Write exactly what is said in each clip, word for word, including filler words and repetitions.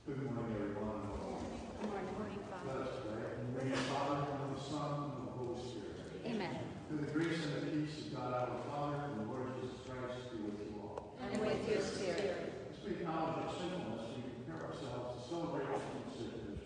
Good morning, everyone. Good morning, morning, Father. Let us pray. In the name of the Father, and of the Son, and of the Holy Spirit. Amen. Through the grace and the peace of God our Father and the Lord Jesus Christ be with you all. And with your spirit. As we acknowledge our sinfulness, we prepare ourselves to celebrate the feast of Christians.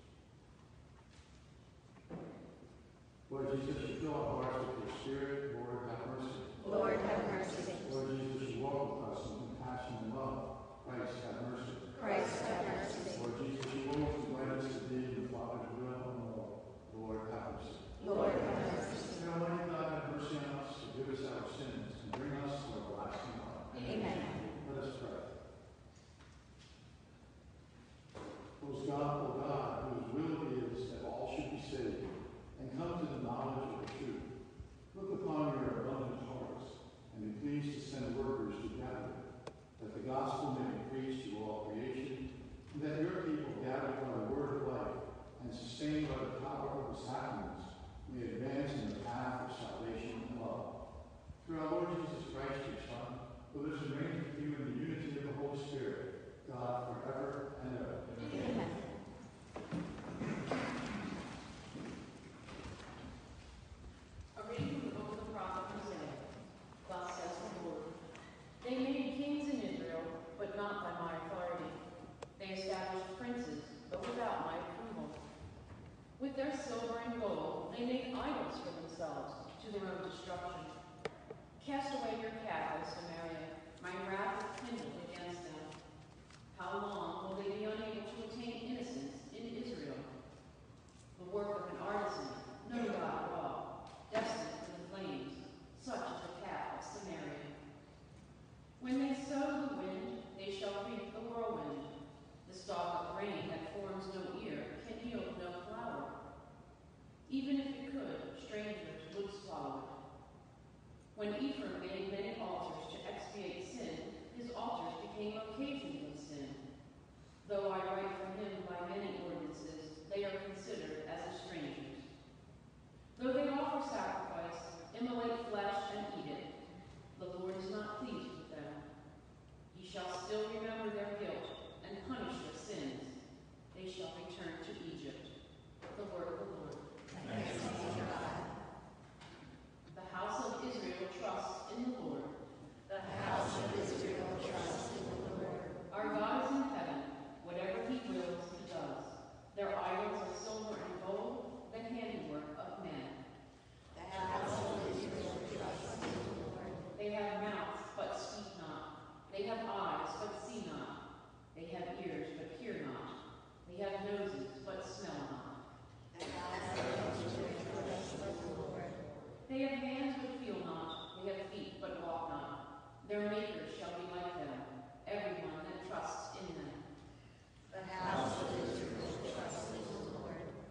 Lord Jesus, you fill our hearts with your Spirit. Lord, have mercy. Lord, have mercy. Lord Jesus, you walk with us in compassion and love. Christ, have mercy. Christ, have mercy. Lord Jesus, you always invite us to be in the Father's will and law. Lord, have mercy. Lord, have mercy. May Almighty God have mercy on us, forgive us our sins, and bring us to everlasting life. Amen. Let us pray. O God, O God, whose will it is that all should be saved and come to the knowledge of the truth, look upon your abundant harvest and be pleased to send workers to gather, that the gospel may be preached to all creation, and that your people, gathered by the word of life and sustained by the power of the sacraments, may advance in the path of salvation and love. Through our Lord Jesus Christ, your Son, who lives and reigns with you in the unity of the Holy Spirit, God, forever and ever. Amen. A reading from the book of the prophet Hosea. Thus says the Lord. They made kings in Israel, but not by my authority. They established princes, but without my approval. With their silver and gold, they made idols for themselves, to their own destruction. Cast away your cap, O Samaria. My wrath is kindled against them. How long will they be unable to attain innocence in Israel? The work of an artisan, no God at all, destined for the flames, such is the cap of Samaria. When they sow the wind, they shall reap the whirlwind. The stalk of grain that forms no ear can yield no flour. Even if it could, strangers would swallow it. When Ephraim made many altars to expiate sin, his altars became occasions of sin. Though I write for him by many ordinances, they are considered as strangers. Though they offer sacrifice, immolate flesh, and eat it, the Lord is not pleased with them. He shall still remember their guilt and punish their sins. They shall return to Egypt. The word of the Lord. Thanks be to God. The house of Israel trusts in the Lord. The house of Israel trusts in the Lord. Our God is in heaven. Whatever he wills, he does. Their idols are silver and gold, the handiwork of men. The house of Israel trusts in the Lord. They have mouths, but speak not. They have eyes, but see not. They have ears, but hear not. They have noses, but smell not. The house of Israel trusts in the Lord. They have hands, but feel not. They have feet, but walk not. Their makers shall be like them, everyone that trusts in them. The house of Israel trusts in the Lord.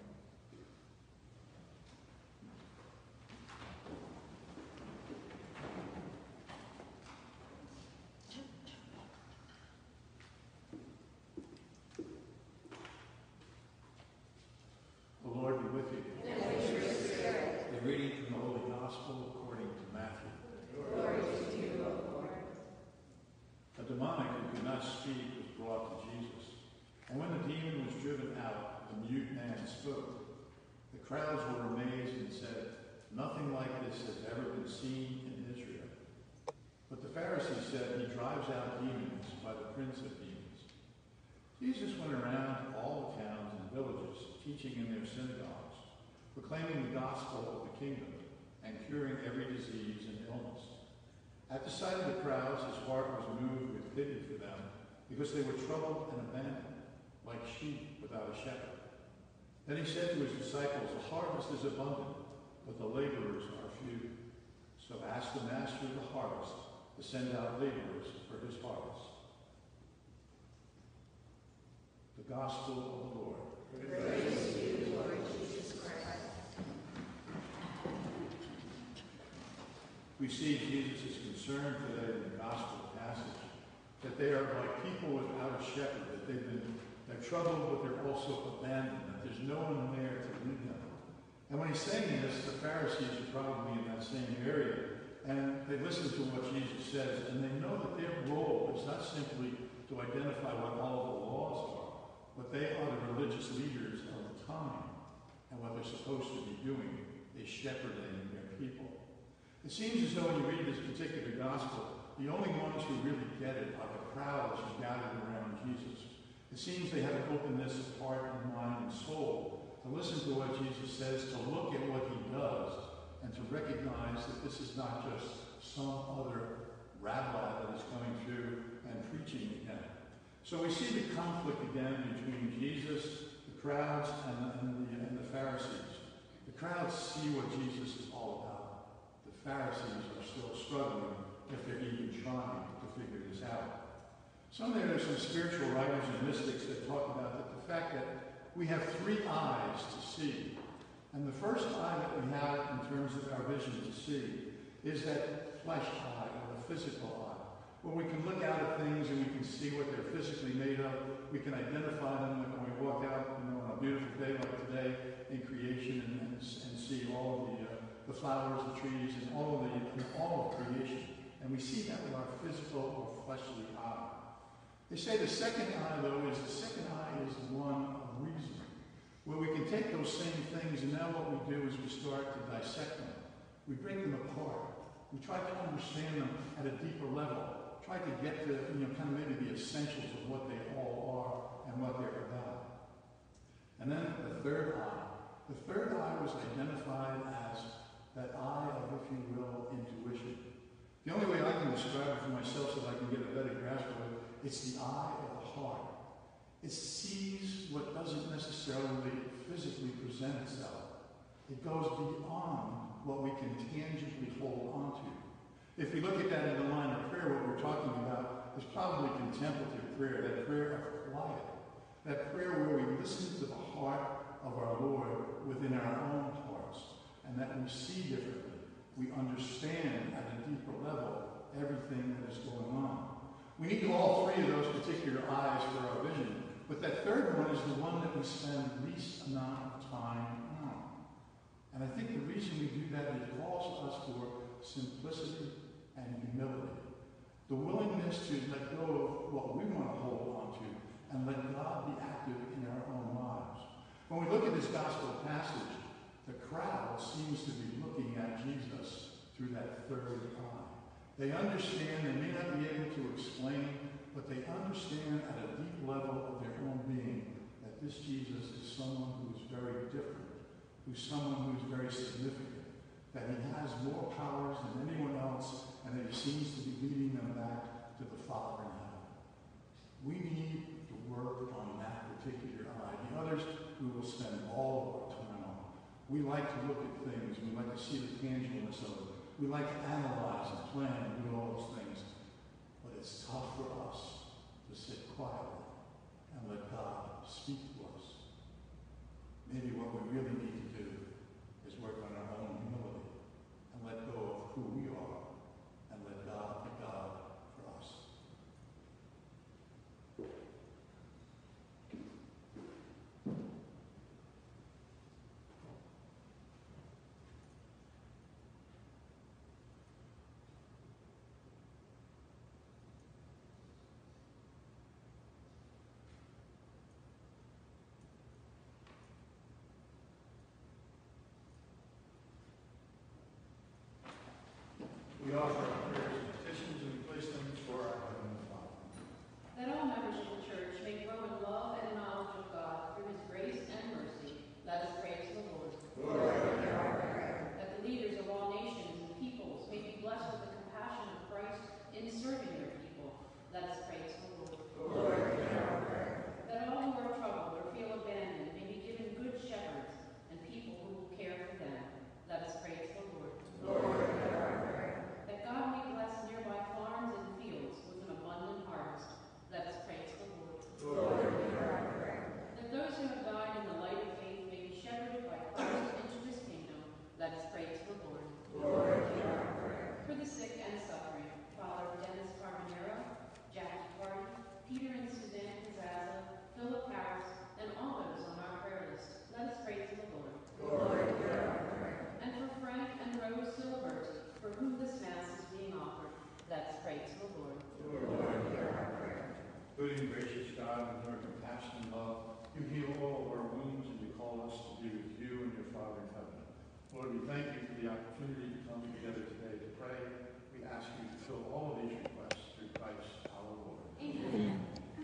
The Lord be with you. And with your spirit. A reading from the Holy Gospel according to Matthew. Glory to you, O Lord. A demonic who could not speak was brought to Jesus. And when the demon was driven out, the mute man spoke. The crowds were amazed and said, "Nothing like this has ever been seen in Israel." But the Pharisees said, "He drives out demons by the prince of demons." Jesus went around to all the towns and villages, teaching in their synagogues, proclaiming the gospel of the kingdom, and curing every disease and illness. At the sight of the crowds, his heart was moved with pity for them, because they were troubled and abandoned, like sheep without a shepherd. Then he said to his disciples, "The harvest is abundant, but the laborers are few. So ask the master of the harvest to send out laborers for his harvest." The Gospel of the Lord. Praise to you, Lord Jesus Christ. We see Jesus' concern today in the Gospel passage, that they are like people without a shepherd, that they've been, they're troubled, but they're also abandoned, that there's no one there to lead them. And when he's saying this, the Pharisees are probably in that same area, and they listen to what Jesus says, and they know that their role is not simply to identify what all the laws are, supposed to be doing, is shepherding their people. It seems as though when you read this particular gospel, the only ones who really get it are the crowds who gathered around Jesus. It seems they have an openness of heart and mind and soul to listen to what Jesus says, to look at what he does, and to recognize that this is not just some other rabbi that is coming through and preaching again. So we see the conflict again between Jesus, the crowds, and the, and the, and the Pharisees. The crowds see what Jesus is all about. The Pharisees are still struggling, if they're even trying to figure this out. Some there are some spiritual writers and mystics that talk about that the fact that we have three eyes to see. And the first eye that we have in terms of our vision to see is that flesh eye, or the physical eye, where we can look out at things and we can see what they're physically made of. We can identify them like when we walk out, you know, on a beautiful day like today in creation and, and, and see all of the, uh, the flowers, the trees, and all of, the, and all of creation. And we see that with our physical or fleshly eye. They say the second eye, though, is the second eye is the one of reason, where we can take those same things, and now what we do is we start to dissect them. We break them apart. We try to understand them at a deeper level. Try to get to, you know, kind of maybe the essentials of what they all are and what they're about. And then the third eye. The third eye was identified as that eye of, if you will, intuition. The only way I can describe it for myself so that I can get a better grasp of it, it's the eye of the heart. It sees what doesn't necessarily physically present itself. It goes beyond what we can tangibly hold on to. If we look at that in the line of prayer, what we're talking about is probably contemplative prayer, that prayer of quiet, that prayer where we listen to the heart of our Lord within our own hearts, and that we see differently. We understand at a deeper level everything that is going on. We need all three of those particular eyes for our vision, but that third one is the one that we spend least amount of time on. And I think the reason we do that is it calls us for simplicity and humility. The willingness to let go of what we want to hold on to and let God be active in our own lives. When we look at this gospel passage, the crowd seems to be looking at Jesus through that third eye. They understand, they may not be able to explain, but they understand at a deep level of their own being that this Jesus is someone who is very different, who's someone who's very significant, that he has more powers than anyone else, and that he seems to be leading them back to the Father in heaven. We need to work on that particular eye. The others we will spend all of our time on. We like to look at things. We like to see the tangibleness of it. We like to analyze and plan and do all those things. But it's tough for us to sit quietly and let God speak to us. Maybe what we really need to do is work on our own humility and let go of who we are and let God be God for us. We offer our prayers and petitions and we place them before our Heavenly Father. That all members of the Church may grow in love and knowledge of God through his grace and mercy, let us pray to the Lord. Lord, hear our prayer. That the leaders of all nations and peoples may be blessed with the compassion of Christ in serving their people, let us pray to the Lord. Lord, hear our prayer. That all who are troubled or feel abandoned may be given good shepherds and people who will care for them, let us pray to the Lord. Lord, hear our prayer. That God Lord, we thank you for the opportunity to come together today to pray. We ask you to fill all of these requests through Christ our Lord. Amen.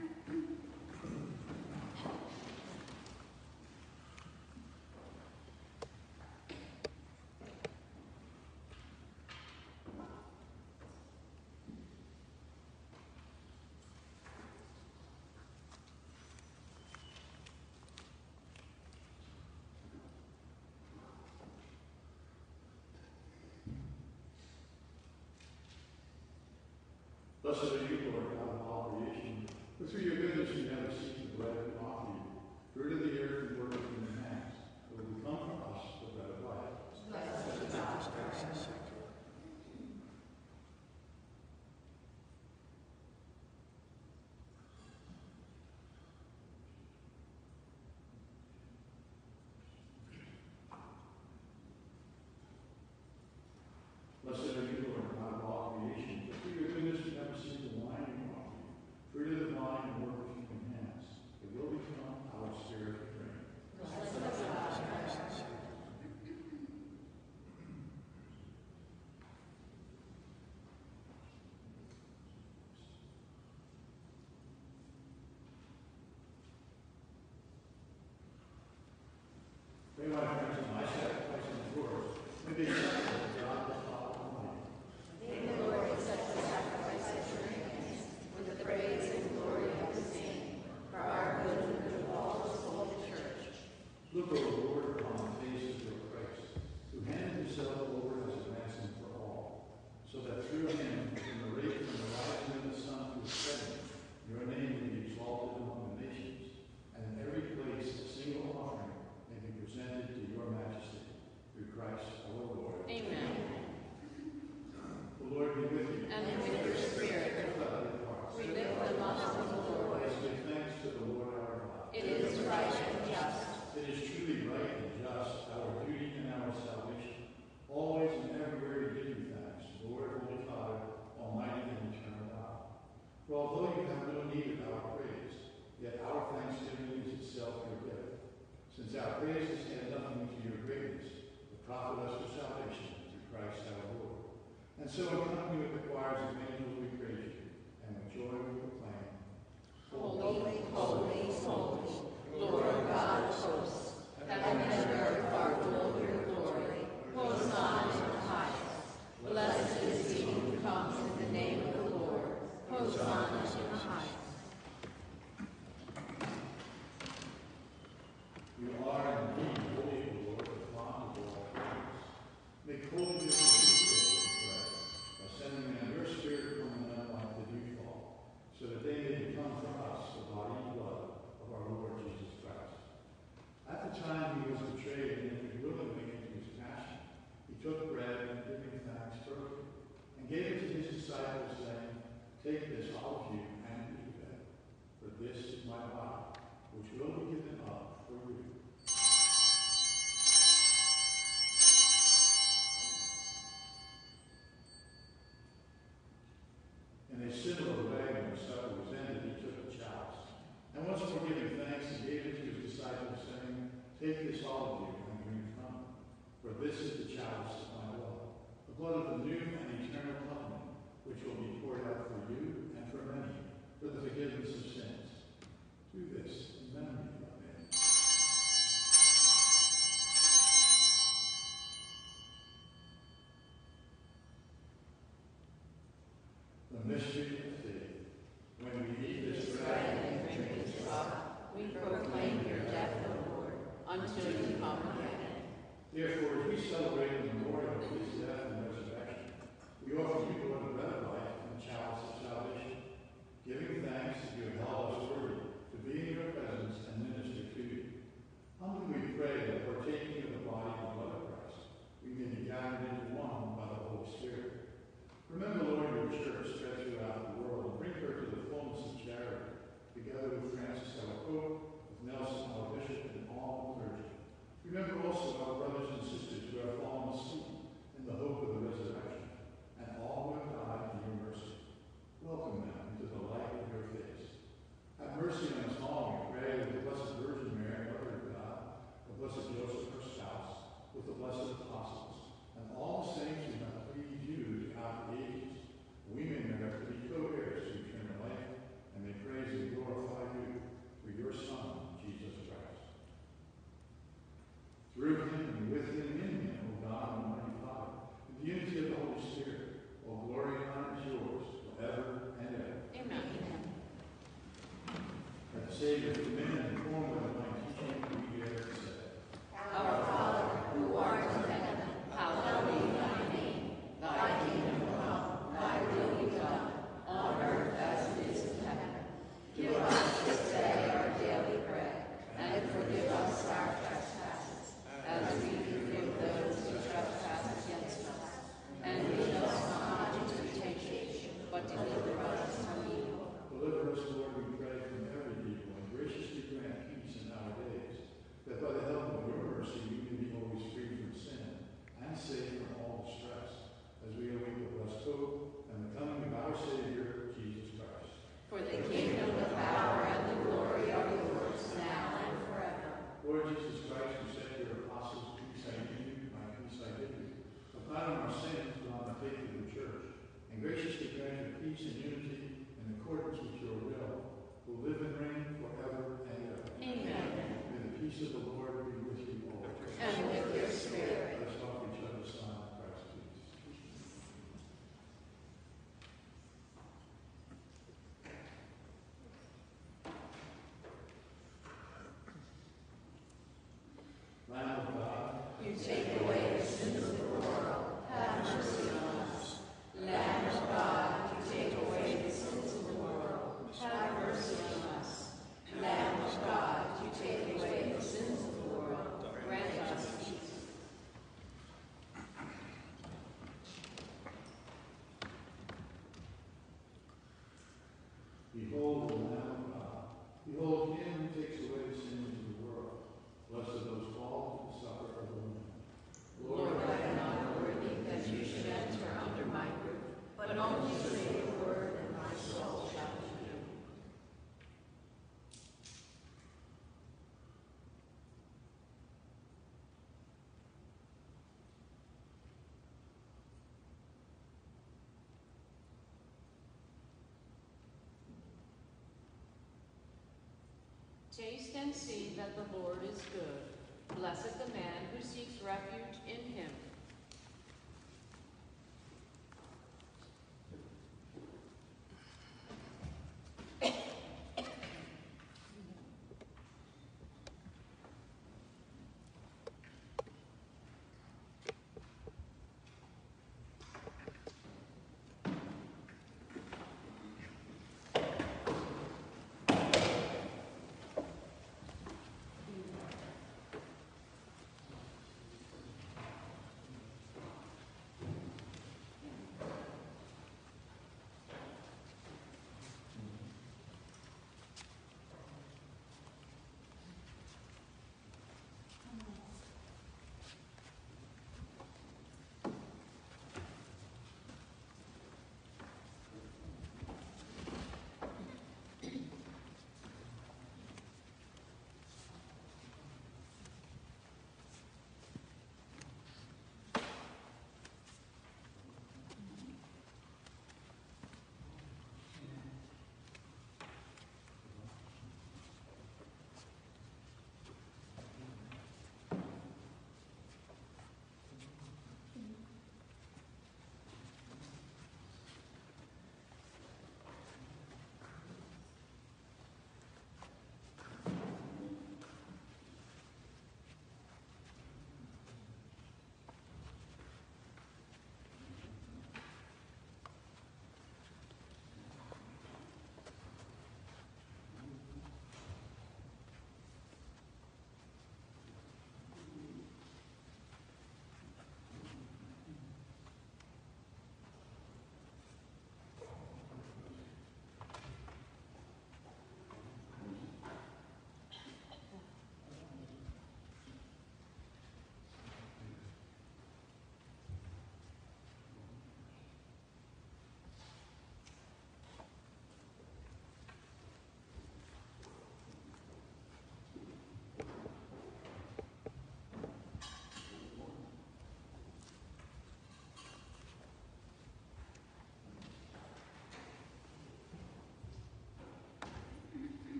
Blessed are you, Lord God of all creation, for through your goodness you never cease the bread we offer you. Fruit of the earth and work of human hands, it will become for us the bread of life. Blessed be God. Blessed are you, Lord God of all creation, for through your goodness you never cease the wine we offer you. Fruit of the vine and work of human hands, it will become our spirit of drink. Blessed be God. May my friends and my sacrifice and yours may be acceptable to God the Father Almighty. May the Lord accept the sacrifice at your hands with the praise and glory of his name, for our good and the good of all his holy church. Look, O Lord, upon the face of your Christ, who handed himself over as a ransom for all, so that through him, from the rate from the rising of the sun to its setting, your name may be exalted among the nations, and in every place a single offering may be presented to your majesty, through Christ our Lord. Amen. The Lord be with you. And with your spirit. Lift up your hearts. We lift them up to the Lord. Let us give thanks to the Lord our God. It is right and just. It is truly right and just, our duty and our salvation, always and everywhere to give you thanks, Lord, Holy Father, Almighty and eternal God. For although you have no need of our praise, yet our thanksgiving is itself your gift. Since our praises add nothing to your greatness, but profit us for salvation through Christ our Lord. And so in company with the choirs of angels we praise you, and with joy we proclaim, Holy, holy, holy, Lord God of hosts, heaven and earth are full of your glory. Hosanna in the highest. Blessed is he who comes in the name of the Lord. Hosanna in the highest. you are indeed holy, O Lord, the font of all praise. Make holy this feast day, we pray, by sending them your Spirit from the them like the dewfall, so that they may become for us the body and blood of our Lord Jesus Christ. At the time he was betrayed and entered willingly into his passion, he took bread and giving thanks broke it, and gave it to his disciples, saying, Take this, all of you, and eat of it, for this is my body, which will be given up for you. In a similar way, when the supper was ended, he took the chalice, and once more giving thanks, he gave it to his disciples, saying, Take this, all of you, and drink from it, for this is the chalice of my blood, the blood of the new and eternal covenant, which will be poured out for you and for many, for the forgiveness of sins. Do this in memory of him. The mystery of faith. When we eat this bread and drink this cup, We proclaim your death, O Lord, until you come again. therefore, as we celebrate the memorial of his death and resurrection, we offer you, Lord, the bread of life and the chalice of salvation, giving thanks that you have held us worthy to be in your presence and minister to you. Humbly we pray that, partaking of the body and blood of Christ, we may be gathered into one by the Holy Spirit. Remember, Lord, your church spread throughout the world, and bring her to the fullness of charity, together with Francis our Pope, with Nelson our Bishop, and all the clergy. Remember also our brothers and sisters who have fallen peace and unity in accordance with your will, who live and reign forever and ever. Amen. May the peace of the Lord be with you all. And with your spirit. Let's offer each other a sign of Christ's peace. Lamb of God, You take away the sins of the world. Have mercy on us. Lamb of God, you take away the sins of the world. Have mercy on us. Lamb of God, you take away the sins of the world. Grant us peace. behold the Lamb of God. Behold him who takes away the sins of the world. Blessed are those called to the supper of the Lamb. Lord, I am not worthy that you should enter under my roof, but only say the word, and my soul shall be healed. Taste and see that the Lord is good. Blessed the man who seeks refuge in him.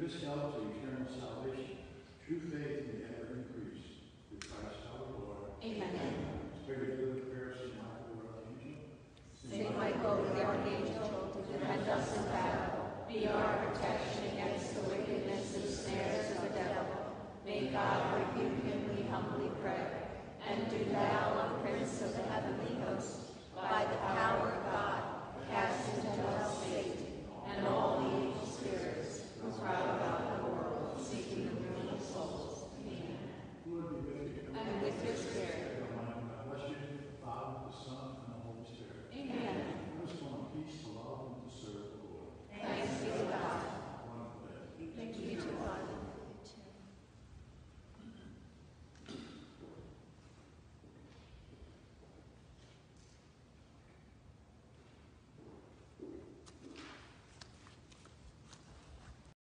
this helps, you